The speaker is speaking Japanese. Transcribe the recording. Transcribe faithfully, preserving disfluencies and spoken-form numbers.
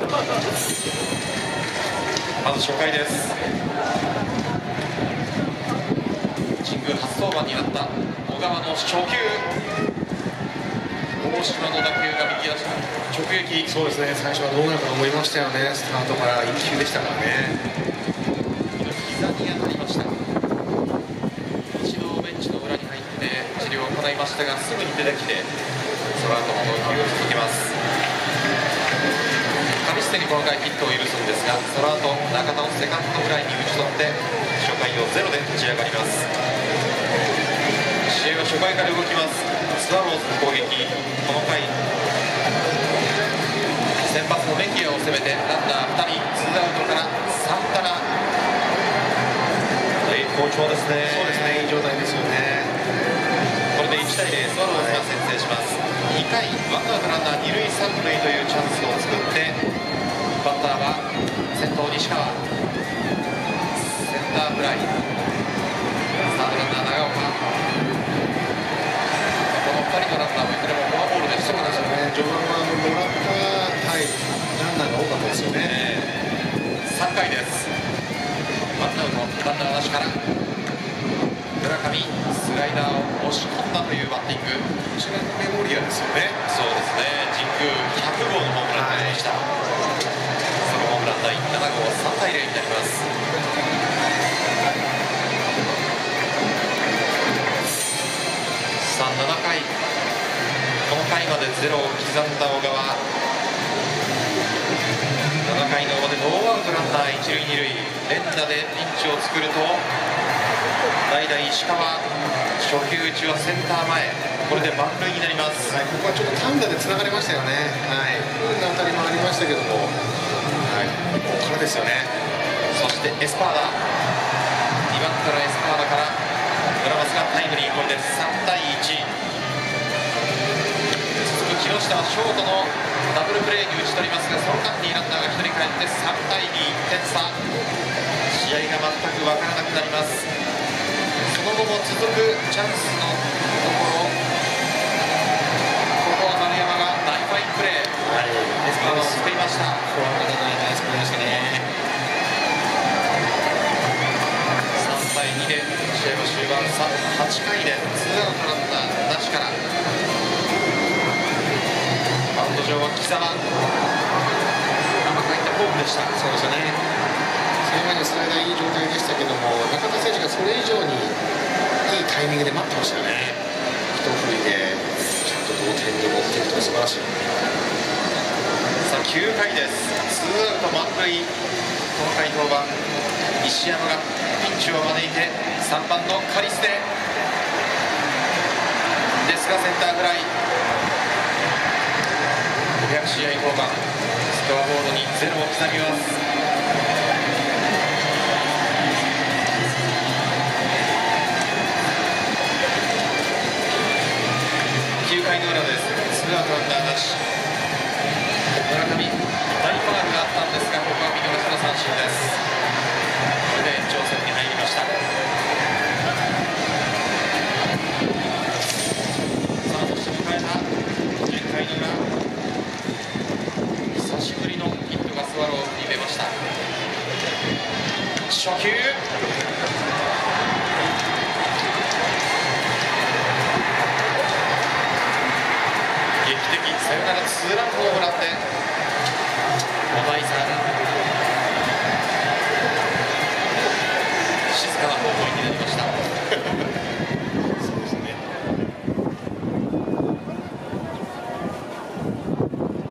まず初回です。神宮初登板になった小川の初球、大島の打球が右足直撃。 そうですね、最初はどうなるかと思いましたよね。スタートからいっ球でしたからね。 この膝に当たりました。一度ベンチの裏に入って治療を行いましたが、すぐに出てきてその後も投球を続けます。上捨てにこの回ヒットを許すんですが、その後中田をセカンドフライに打ち取って初回をゼロで立ち上がります。試合は初回から動きます。スワローズの攻撃、この回先発のメキアを攻めてランナーふたり、ツーアウトからサンタナ、好調ですね。 そうですね、いい状態ですよね。 これでいちたいゼロ、スワローズが先制します。にかいワンアウトランナー二塁三塁というチャンスを作って、バッターは先頭西川、センターフライ、サードランナー長岡、このふたりのランナーもいずれもフォアボールでした。 そうですよね。序盤はもらった、はい、ランナーが多かったですよね。 さんかいです。ワンアウトランナーなしから村上、スライダーを押し込んだというバッティング。 こちらのメモリアですよね。 そうですね、神宮ひゃくごうのホームランになりました。はい、そのホームラン第ななごう、さんたいゼロになります。さあななかい、この回までゼロを刻んだ小川、ななかいの表ノーアウトランナー一塁二塁、連打でピンチを作ると代打石川、初球打ちはセンター前、これで満塁になります。 はい、ここはちょっと単打でつながりましたよね。はい、不運な当たりもありましたけども、はい、ここからですよね。 そしてエスパーダ、にばんからエスパーダから村松がタイムリー、これでさんたいいち。続く木下はショートのダブルプレーに打ち取りますが、その間にランナーがひとりかえってさんたいに、いってん差。試合が全く分からなくなります。その後も続くチャンスのところ、ここは丸山がナイスファインプレー、はい、エスパーダを救いました。 これはナイスプレーでしたね。 さんたいにで試合は終盤、はちかいでツーアウトランナーなしから、マウンド上は木澤、甘く入ったフォームでした。 そうですよね。それまでスライダーいい状態でしたけども、中田選手がそれ以上にいいタイミングで待ってましたよね。一振りでちゃんと同点に持っていくと素晴らしい。 さあきゅうかいです。ツーアウト満塁、この回登板石山がピンチを招いてさんばんのカリステですがセンターフライ、ごひゃくしあい登板、スコアボードにゼロを刻みます。きゅうかいの裏です。ツーアウトランナーなし、村上、大ファウルがあったんですが、ここは見逃しの三振です。これで延長戦に入りました。さあそして迎えたじゅっかいの裏、久しぶりのヒットがスワローズに出ました。初球